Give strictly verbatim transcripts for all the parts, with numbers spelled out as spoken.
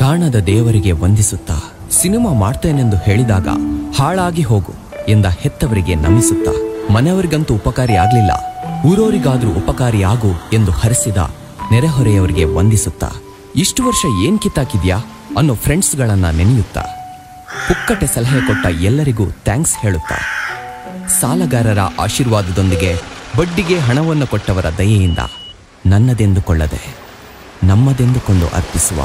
ಕಾಣದ ದೇವರಿಗೆ ವಂದಿಸುತ್ತಾ, ಸಿನಿಮಾ ಮಾಡ್ತೇನೆಂದು ಹೇಳಿದಾಗ ಹಾಳಾಗಿ ಹೋಗು ಎಂದ ಹೆತ್ತವರಿಗೆ ನಮಿಸುತ್ತಾ, ಮನೆಯವರಿಗಂತೂ ಉಪಕಾರಿ ಆಗ್ಲಿಲ್ಲ, ಊರೋರಿಗಾದ್ರೂ ಉಪಕಾರಿ ಆಗು ಎಂದು ಹರಿಸಿದ ನೆರೆಹೊರೆಯವರಿಗೆ ವಂದಿಸುತ್ತಾ, ಇಷ್ಟು ವರ್ಷ ಏನ್ ಕಿತ್ತಾಕಿದ್ಯಾ ಅನ್ನೋ ಫ್ರೆಂಡ್ಸ್ಗಳನ್ನ ನೆನೆಯುತ್ತಾ, ಪುಕ್ಕಟೆ ಸಲಹೆ ಕೊಟ್ಟ ಎಲ್ಲರಿಗೂ ಥ್ಯಾಂಕ್ಸ್ ಹೇಳುತ್ತಾ, ಸಾಲಗಾರರ ಆಶೀರ್ವಾದದೊಂದಿಗೆ ಬಡ್ಡಿಗೆ ಹಣವನ್ನು ಕೊಟ್ಟವರ ದಯೆಯಿಂದ ನನ್ನದೆಂದುಕೊಳ್ಳದೆ ನಮ್ಮದೆಂದುಕೊಂಡು ಅರ್ಪಿಸುವ.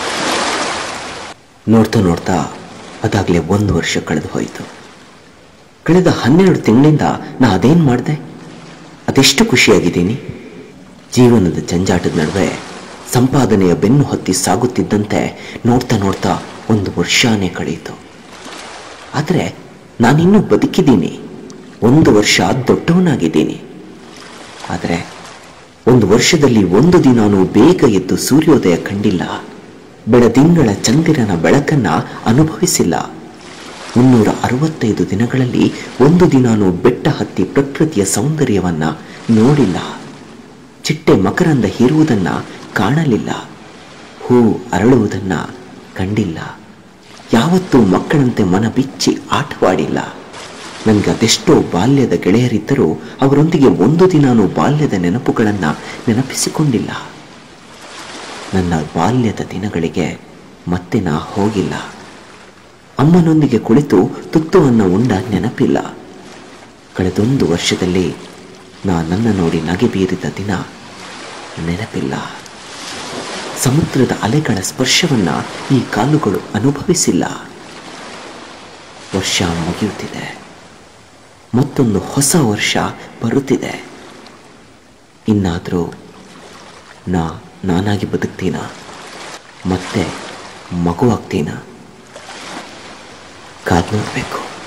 ನೋಡ್ತಾ ನೋಡ್ತಾ ಅದಾಗಲೇ ಒಂದು ವರ್ಷ ಕಳೆದು ಹೋಯಿತು. ಕಳೆದ ಹನ್ನೆರಡು ತಿಂಗಳಿಂದ ನಾ ಅದೇನು ಮಾಡಿದೆ, ಅದೆಷ್ಟು ಖುಷಿಯಾಗಿದ್ದೀನಿ. ಜೀವನದ ಜಂಜಾಟದ ನಡುವೆ ಸಂಪಾದನೆಯ ಬೆನ್ನು ಹತ್ತಿ ಸಾಗುತ್ತಿದ್ದಂತೆ ನೋಡ್ತಾ ನೋಡ್ತಾ ಒಂದು ವರ್ಷನೇ ಕಳೆಯಿತು. ಆದರೆ ನಾನಿನ್ನೂ ಬದುಕಿದ್ದೀನಿ, ಒಂದು ವರ್ಷ ದೊಡ್ಡವನಾಗಿದ್ದೀನಿ. ಆದರೆ ಒಂದು ವರ್ಷದಲ್ಲಿ ಒಂದು ದಿನಾನೂ ಬೇಗ ಎದ್ದು ಸೂರ್ಯೋದಯ ಕಂಡಿಲ್ಲ, ಬೆಳದಿಂಗಳ ಚಂದಿರನ ಬೆಳಕನ್ನ ಅನುಭವಿಸಿಲ್ಲ. ಮುನ್ನೂರ ಅರವತ್ತೈದು ದಿನಗಳಲ್ಲಿ ಒಂದು ದಿನಾನೂ ಬೆಟ್ಟ ಹತ್ತಿ ಪ್ರಕೃತಿಯ ಸೌಂದರ್ಯವನ್ನ ನೋಡಿಲ್ಲ, ಚಿಟ್ಟೆ ಮಕರಂದ ಹೀರುವುದನ್ನ ಕಾಣಲಿಲ್ಲ, ಹೂ ಅರಳುವುದನ್ನ ಕಂಡಿಲ್ಲ, ಯಾವತ್ತೂ ಮಕ್ಕಳಂತೆ ಮನ ಬಿಚ್ಚಿ ಆಟವಾಡಿಲ್ಲ. ನನಗೆ ಅದೆಷ್ಟೋ ಬಾಲ್ಯದ ಗೆಳೆಯರಿದ್ದರೂ ಅವರೊಂದಿಗೆ ಒಂದು ದಿನಾನೂ ಬಾಲ್ಯದ ನೆನಪುಗಳನ್ನು ನೆನಪಿಸಿಕೊಂಡಿಲ್ಲ. ನನ್ನ ಬಾಲ್ಯದ ದಿನಗಳಿಗೆ ಮತ್ತೆ ನಾ ಹೋಗಿಲ್ಲ. ಅಮ್ಮನೊಂದಿಗೆ ಕುಳಿತು ತುತ್ತುವನ್ನು ಉಂಡ ನೆನಪಿಲ್ಲ. ಕಳೆದೊಂದು ವರ್ಷದಲ್ಲಿ ನಾ ನನ್ನ ನೋಡಿ ನಗೆ ಬೀರಿದ ದಿನ ನೆನಪಿಲ್ಲ. ಸಮುದ್ರದ ಅಲೆಗಳ ಸ್ಪರ್ಶವನ್ನು ಈ ಕಾಲುಗಳು ಅನುಭವಿಸಿಲ್ಲ. ವರ್ಷ ಮುಗಿಯುತ್ತಿದೆ, ಮತ್ತೊಂದು ಹೊಸ ವರ್ಷ ಬರುತ್ತಿದೆ. ಇನ್ನಾದರೂ ನಾ ನಾನಾಗಿ ಬದುಕ್ತೀನ, ಮತ್ತೆ ಮಗುವಾಗ್ತೀನ, ಕಾದ್ ನೋಡ್ಬೇಕು.